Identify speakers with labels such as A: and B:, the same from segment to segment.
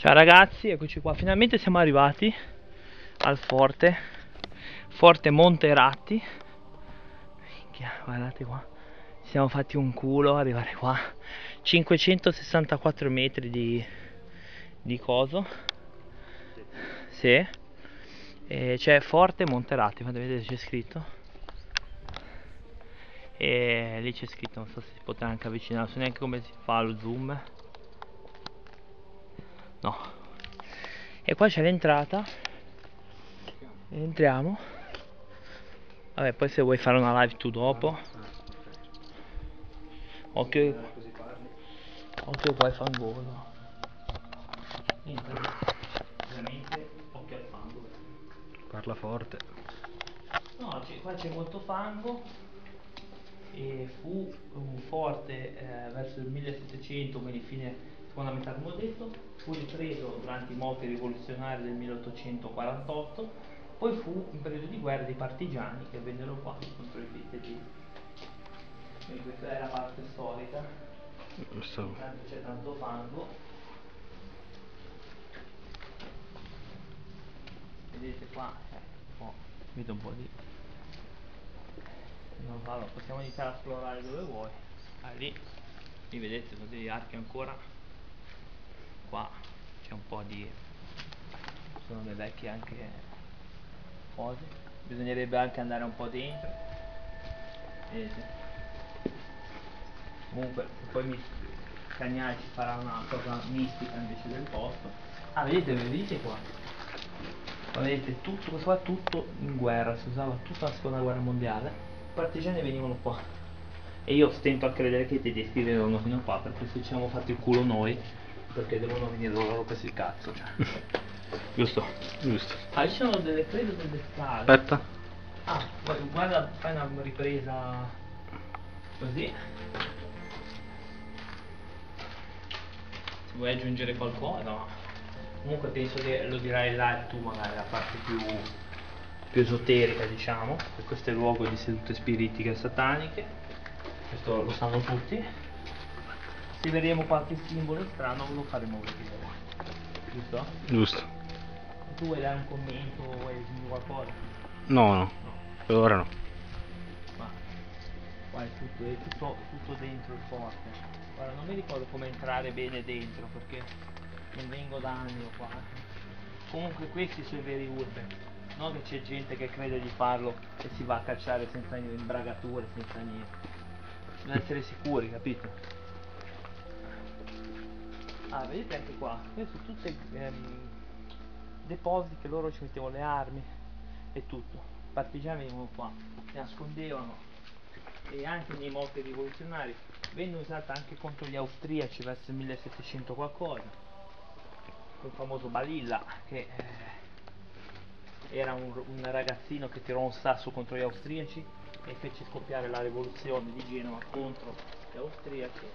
A: Ciao ragazzi, eccoci qua, finalmente siamo arrivati al forte Monteratti. Minchia, guardate qua, ci siamo fatti un culo arrivare qua. 564 metri di coso. Sì. E c'è Forte Monteratti, fate vedere, c'è scritto. E lì c'è scritto, non so se si potrà anche avvicinare, non so neanche come si fa lo zoom. No. E qua c'è l'entrata. Entriamo. Vabbè, poi se vuoi fare una live tu dopo. Occhio qua è fangoso. Niente, veramente occhio al fango.
B: Parla forte.
A: No, qua c'è molto fango. E fu un forte verso il 1700, quindi fine seconda metà come ho detto, fu ripreso durante i moti rivoluzionari del 1848, poi fu un periodo di guerra dei partigiani che vennero qua contro i BTG. Quindi questa è la parte storica. Intanto c'è tanto fango. Vedete qua, vedo un po' di... No, allora, possiamo iniziare a esplorare dove vuoi. Lì vedete, sono degli archi ancora. Qua c'è un po' di... sono delle vecchie anche cose. Bisognerebbe anche andare un po' dentro. Vedete? Comunque, se poi Cagnai ci farà una cosa mistica invece del posto. Vedete qua? Ma vedete, tutto questo qua, tutto in guerra, si usava tutta la seconda guerra mondiale. I partigiani venivano qua. E io stento a credere che i tedeschi venivano fino qua, perché se ci siamo fatti il culo noi, perché devono venire loro per il cazzo, cioè. Giusto?
B: Giusto.
A: Ci sono credo delle scale.
B: Aspetta.
A: Guarda, fai una ripresa così. Se vuoi aggiungere qualcosa, no. Comunque penso che lo dirai là tu magari, la parte più esoterica, diciamo, che questo è il luogo di sedute spiritiche e sataniche. Questo lo sanno tutti. Se vedremo qualche simbolo strano lo faremo vedere. Giusto?
B: Giusto.
A: Tu vuoi dare un commento, vuoi aggiungere qualcosa?
B: No. Per ora no.
A: Ma qua è tutto dentro il forte. Guarda, non mi ricordo come entrare bene dentro perché non vengo da anni qua. Comunque questi sono i veri urbe. Non che c'è gente che crede di farlo e si va a cacciare senza imbragature, senza niente. Bisogna essere sicuri, capito? Vedete anche qua, questi sono tutti depositi che loro ci mettevano le armi e tutto. I partigiani venivano qua, si nascondevano e anche nei moti rivoluzionari venne usata anche contro gli austriaci verso il 1700 qualcosa. Il famoso Balilla che era un ragazzino che tirò un sasso contro gli austriaci e fece scoppiare la rivoluzione di Genova contro gli austriaci.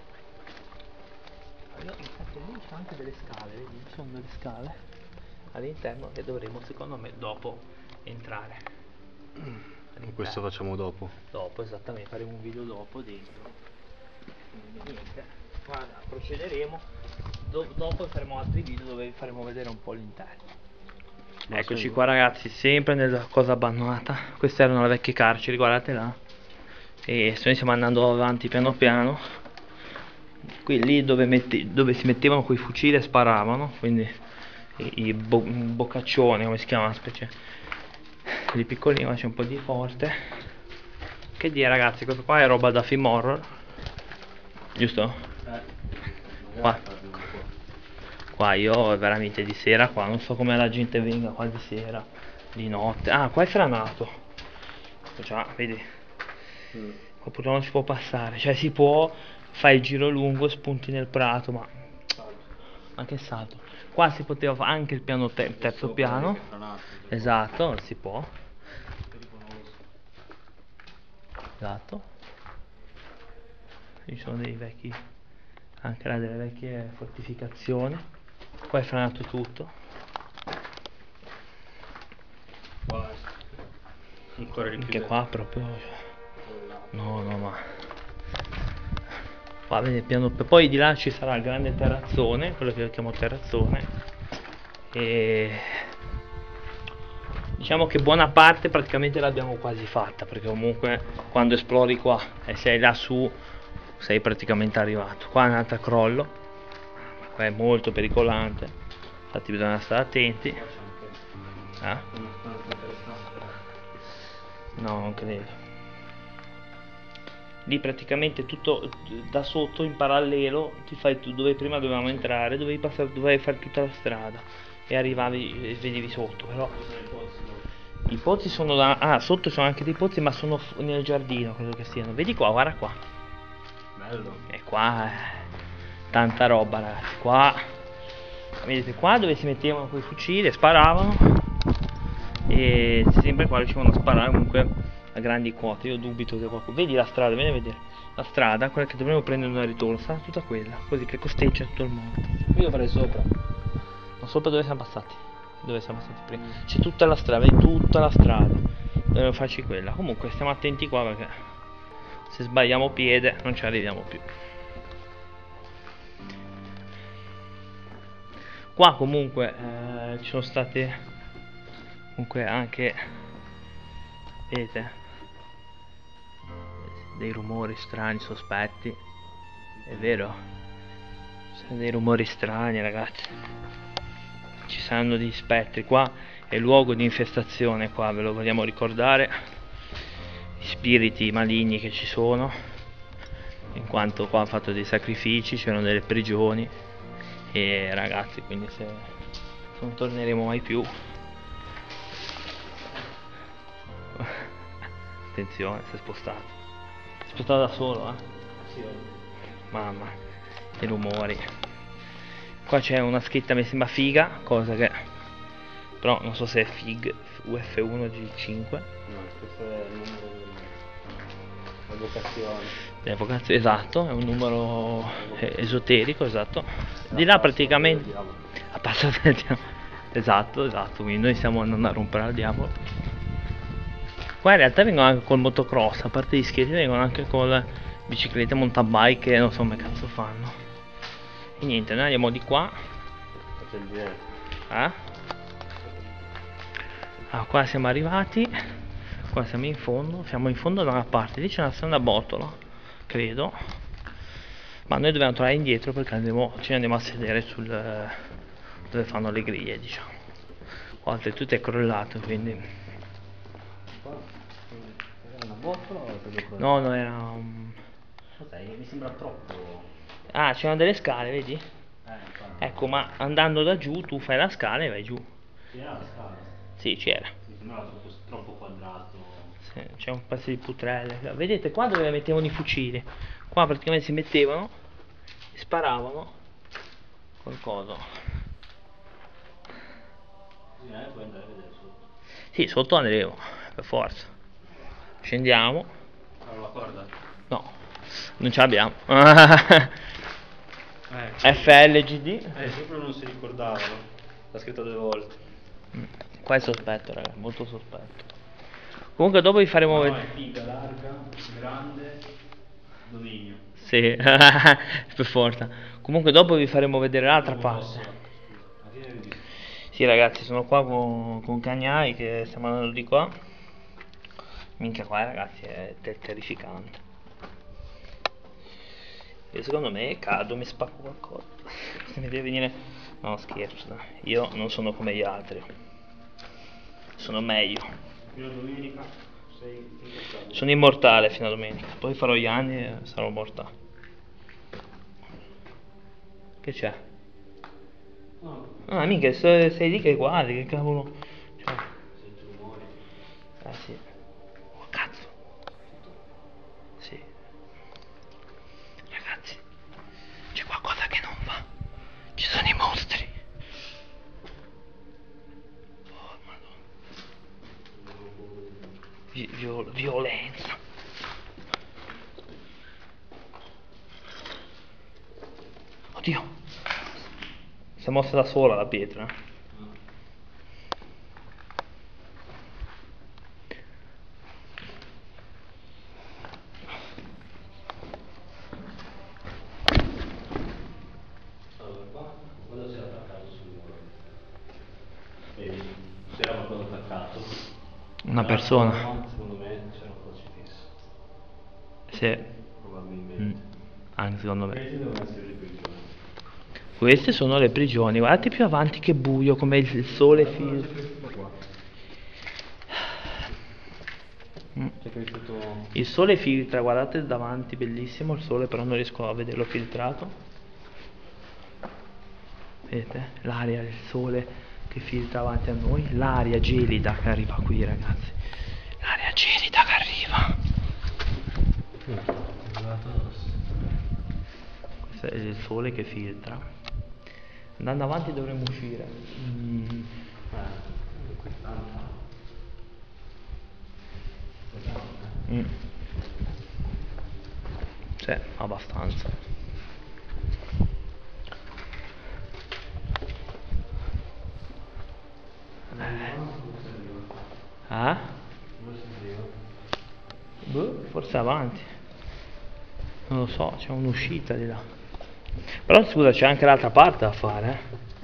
A: Infatti lì c'è anche delle scale, vedi? Ci sono delle scale all'interno che dovremo secondo me dopo entrare.
B: Questo facciamo dopo.
A: Dopo, esattamente, faremo un video dopo dentro. Quindi niente, guarda, procederemo. Dopo faremo altri video dove vi faremo vedere un po' l'interno. Eccoci qua ragazzi, sempre nella cosa abbandonata. Queste erano le vecchie carceri, guardate là. E noi stiamo andando avanti piano piano. Qui lì dove si mettevano quei fucili e sparavano, quindi i boccaccioni, come si chiama, specie di piccolini, ma c'è un po' di forte. Che dire ragazzi, questo qua è roba da film horror, giusto? Qua io veramente di sera qua, non so come la gente venga qua di sera, di notte. Qua è franato. Già, vedi? Qua purtroppo non si può passare, cioè si può, fai il giro lungo, spunti nel prato, ma anche salto. Qua si poteva fare anche il piano terzo piano. Esatto, non si può. Esatto. Ci sono dei vecchi, anche là delle vecchie fortificazioni. Qua è franato tutto.
B: Ancora
A: Anche qua proprio, no ma qua vede piano, poi di là ci sarà il grande terrazzone, quello che io chiamo terrazzone, e diciamo che buona parte praticamente l'abbiamo quasi fatta, perché comunque quando esplori qua e sei lassù sei praticamente arrivato. Qua è un'altra crollo, qua è molto pericolante, infatti bisogna stare attenti. No, non credo. Lì praticamente tutto da sotto in parallelo ti fai tu, dove prima dovevamo entrare, dovevi fare tutta la strada e arrivavi e vedevi sotto. Però i pozzi sono sotto sono anche dei pozzi, ma sono nel giardino, credo che siano. Vedi qua, guarda qua.
B: Bello.
A: E qua tanta roba, ragazzi. Qua vedete qua dove si mettevano quei fucili e sparavano, e sempre qua riuscivano a sparare comunque a grandi quote. Io dubito che qualcuno... Vedi la strada, vieni a vedere la strada, quella che dovremmo prendere nel ritorno, sarà tutta quella, così che costeggia tutto il mondo.
B: Io farei sopra.
A: Ma sopra dove siamo passati? Dove siamo passati prima? C'è tutta la strada, vedi tutta la strada, dovremmo farci quella. Comunque stiamo attenti qua, perché se sbagliamo piede non ci arriviamo più. Qua comunque ci sono state comunque anche, vedete, dei rumori strani, sospetti. È vero, ci sono dei rumori strani, ragazzi. Ci saranno degli spettri. Qua è il luogo di infestazione, qua ve lo vogliamo ricordare, gli spiriti maligni che ci sono, in quanto qua hanno fatto dei sacrifici, c'erano delle prigioni. E ragazzi, quindi se non torneremo mai più, attenzione, si è spostato da solo,
B: Sì,
A: mamma, i rumori. Qua c'è una scritta, mi sembra figa, cosa che però non so se è fig UF1 G5.
B: no, questo è il numero
A: dell'evocazione, esatto, è un numero esoterico, esatto. Di là praticamente a passare del diavolo. Esatto, quindi noi stiamo andando a rompere al diavolo. Qua in realtà vengono anche col motocross, a parte gli scherzi vengono anche con le biciclette, mountain bike, non so come cazzo fanno. E niente, noi andiamo di qua. Qua siamo arrivati, qua siamo in fondo da una parte, lì c'è una strana botola, credo, ma noi dobbiamo tornare indietro perché ci andiamo a sedere sul dove fanno le griglie, diciamo. Oltretutto è crollato, quindi
B: era una botola o
A: no, era un...
B: cos'è? Mi sembra troppo.
A: c'erano delle scale, vedi? Ecco, ma andando da giù tu fai la scala e vai giù.
B: C'era la scala?
A: Sì, c'era.
B: Mi sembrava troppo quadrato.
A: Sì, c'è un pezzo di putrelle. Vedete qua dove mettevano i fucili? Qua praticamente si mettevano e sparavano col coso.
B: Puoi andare a vedere sotto.
A: Sì, sotto andremo, per forza. Scendiamo.
B: Allora, la corda?
A: No, non ce l'abbiamo. FLGD.
B: Sopra non si ricordavano. L'ha scritto 2 volte.
A: Qua è sospetto, raga, molto sospetto. Comunque dopo vi faremo vedere.
B: È figa, larga, grande, dominio.
A: Sì, per forza. Comunque dopo vi faremo vedere l'altra parte. Sì ragazzi, sono qua con Cagnai che stiamo andando di qua. Minchia, qua ragazzi è terrificante. E secondo me cado, mi spacco qualcosa. Se mi deve venire... No, scherzo, dai. Io non sono come gli altri. Sono meglio.
B: Fino a domenica sei immortale.
A: Sono immortale fino a domenica. Poi farò gli anni e sarò mortale. Che c'è? Ah, mica, sei lì che guardi, che cavolo. Cioè...
B: Sento rumori.
A: Sì. Oh cazzo. Sì. Ragazzi, c'è qualcosa che non va. Ci sono i mostri. Oh madonna. Violenza. Oddio. Si è mossa da sola la pietra.
B: mancato.
A: Una persona.
B: Secondo me c'era un crocifisso.
A: Sì.
B: Probabilmente.
A: Anche secondo me.
B: Questi devono essere le prigioni.
A: Queste sono le prigioni. Guardate più avanti che buio, come il sole filtra.
B: C'è cresciuto.
A: Il sole filtra, guardate davanti, bellissimo il sole, però non riesco a vederlo filtrato. Vedete? L'aria, il sole che filtra avanti a noi, l'aria gelida che arriva qui, ragazzi. L'aria gelida che arriva. Questo è il sole che filtra. Andando avanti dovremmo uscire. Sì, abbastanza. Boh, forse avanti. Non lo so, c'è un'uscita di là. Però scusa, c'è anche l'altra parte da fare.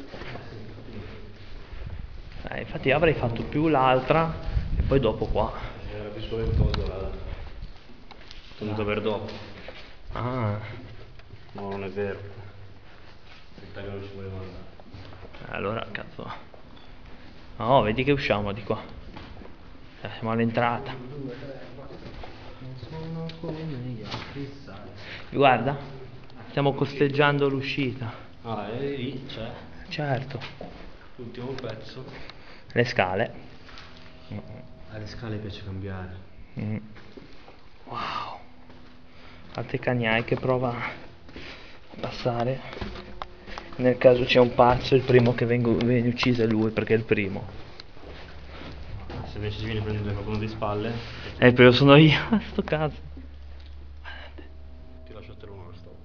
A: Infatti avrei fatto più l'altra e poi dopo qua.
B: Era più spaventoso la. Tenuto per dopo.
A: Ah,
B: No, non è vero. Che non ci voleva andare.
A: allora cazzo. Oh, vedi che usciamo di qua. Siamo all'entrata. Guarda, stiamo costeggiando l'uscita.
B: Ah, e lì c'è
A: Certo.
B: l'ultimo pezzo.
A: Le scale.
B: Alle scale piace cambiare.
A: Wow. Altre cagnai che prova a passare. Nel caso c'è un pazzo, il primo che viene ucciso è lui perché è il primo.
B: Se invece ci viene a prendere qualcuno di spalle,
A: Però sono io, sto cazzo.
B: ti lascio a te uno sto.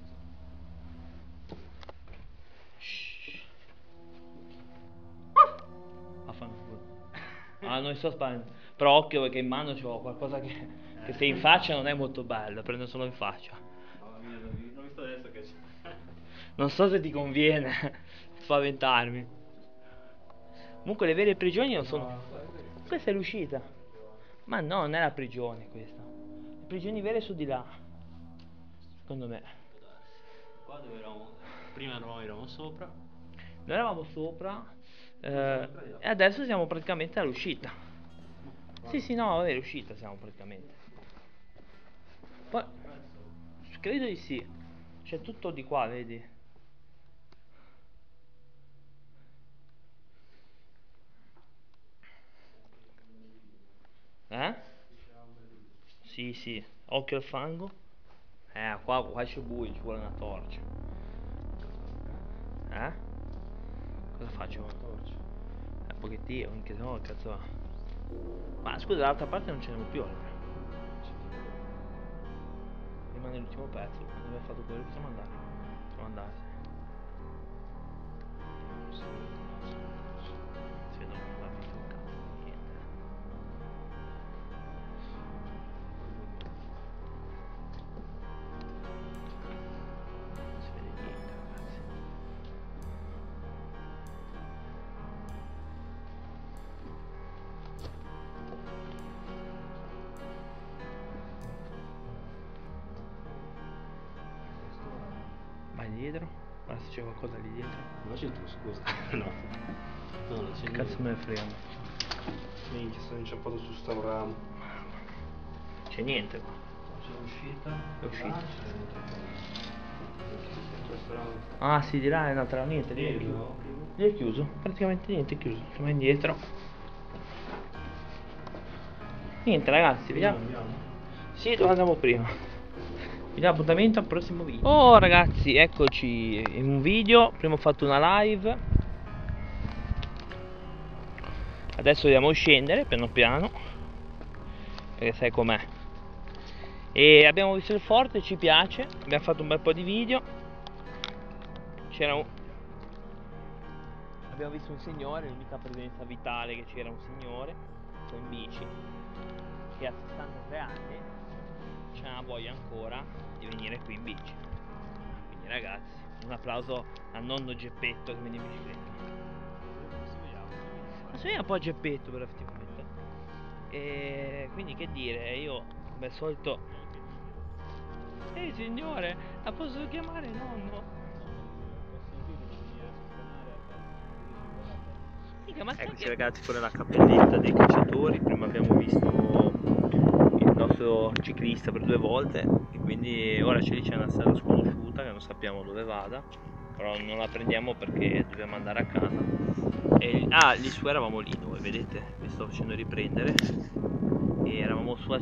A: Ah, non sto sparando. Però occhio perché in mano c'ho qualcosa che se in faccia non è molto bello, prendo solo in faccia.
B: Mamma mia, non visto adesso che c'è.
A: Non so se ti conviene spaventarmi. Comunque le vere prigioni non sono. Questa è l'uscita. Ma no, non è la prigione questa. Le prigioni vere sono di là. Secondo me.
B: Qua dove eravamo? Prima noi eravamo sopra.
A: Noi eravamo sopra e adesso siamo praticamente all'uscita. Sì, sì, no, è l'uscita siamo praticamente. Poi credo di sì. C'è tutto di qua, vedi? Sì, sì. Occhio al fango. Qua c'è buio, ci vuole una torcia. Cosa faccio? Un pochettino, anche se no, cazzo va. Ma scusa, dall'altra parte non ce n'è più allora. Rimane l'ultimo pezzo. Quando abbiamo fatto quello possiamo andare. Possiamo andare. Si vedono veramente un cazzo di niente. Non si vede niente, ragazzi. Vai dietro, guarda se c'è qualcosa lì dietro.
B: Ma c'è tu, scusa. No. No, non c'è
A: Che cazzo me ne frega?
B: Minchia, sono inciampato su sto ramo.
A: C'è niente qua.
B: C'è l'uscita.
A: È uscita.
B: Questo ramo.
A: Ah sì, di là è un'altra, niente, lì è chiuso. Lì è chiuso, praticamente niente, è chiuso. Siamo indietro. Niente ragazzi, vediamo. Sì, dove andavamo prima. Vi do appuntamento al prossimo video. Oh ragazzi, eccoci in un video. Prima ho fatto una live. Adesso dobbiamo scendere piano piano, perché sai com'è. E abbiamo visto il forte, ci piace. Abbiamo fatto un bel po' di video. Abbiamo visto un signore, l'unica presenza vitale che c'era un signore in bici che a 63 anni c'è una voglia ancora di venire qui in bici. Quindi ragazzi, un applauso al nonno Geppetto che viene in bicicletta. Assomiglia un po' a Geppetto però effettivamente. E quindi che dire, io come al solito. Ehi signore, la posso chiamare nonno? Eccoci ragazzi con la cappelletta dei cacciatori. Prima abbiamo visto il nostro ciclista per 2 volte e quindi ora c'è una strada sconosciuta che non sappiamo dove vada, però non la prendiamo perché dobbiamo andare a casa. Lì su eravamo lì noi, vedete, mi sto facendo riprendere, e eravamo su a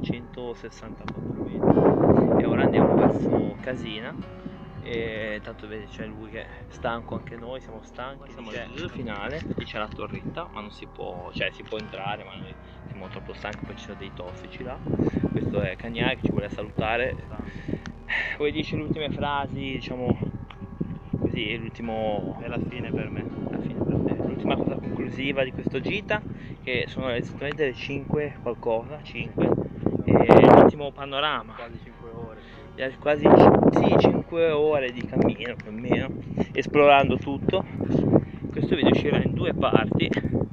A: 564 metri e ora andiamo verso Casina. E tanto vedi c'è lui che è stanco, anche noi siamo stanchi, siamo al finale, lì c'è la torretta ma non si può, cioè si può entrare ma noi siamo troppo stanchi, poi ci sono dei tossici là. Questo è Cagnai che ci vuole salutare. Poi dice le ultime frasi, diciamo così, l'ultimo è la fine per me, l'ultima cosa conclusiva di questo gita, che sono esattamente le 5 qualcosa, 5, e l'ultimo panorama, quasi 5 ore. Quasi sì, 5 ore di cammino più o meno, esplorando tutto. Questo video uscirà in 2 parti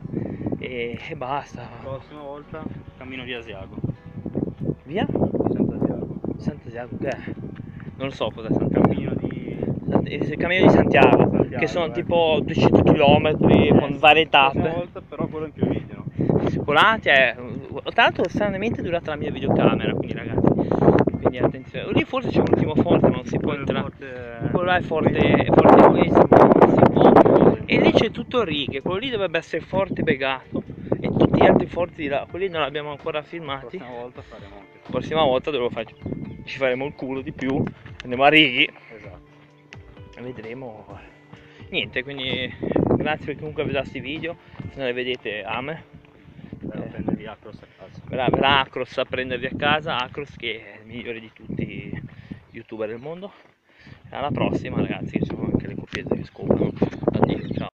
A: e basta. La prossima volta cammino di Asiago. Via? Sant'Asiago che è? Non lo so cosa è Sant'Asiago. Il cammino di Santiago, che sono tipo 200 km con varie tappe. La prossima volta però quello in più video, no? Tra l'altro stranamente è durata la mia videocamera, quindi ragazzi, quindi attenzione. Lì forse c'è un ultimo forte ma non si può entrare. Quello là è forte questo, non si può. E lì c'è tutto righe, quello lì dovrebbe essere forte Begato e tutti gli altri forti di là, quelli non li abbiamo ancora filmati. La prossima volta ci faremo il culo di più, andiamo a righi. Esatto. E vedremo. Niente, quindi grazie per chiunque ha visto questi video, se non le vedete ame. Prendervi Acros a casa. Per Acros a prendervi a casa, Acros che è il migliore di tutti gli youtuber del mondo. Alla prossima ragazzi, che sono anche le coppiette che scoprono. Addio, ciao.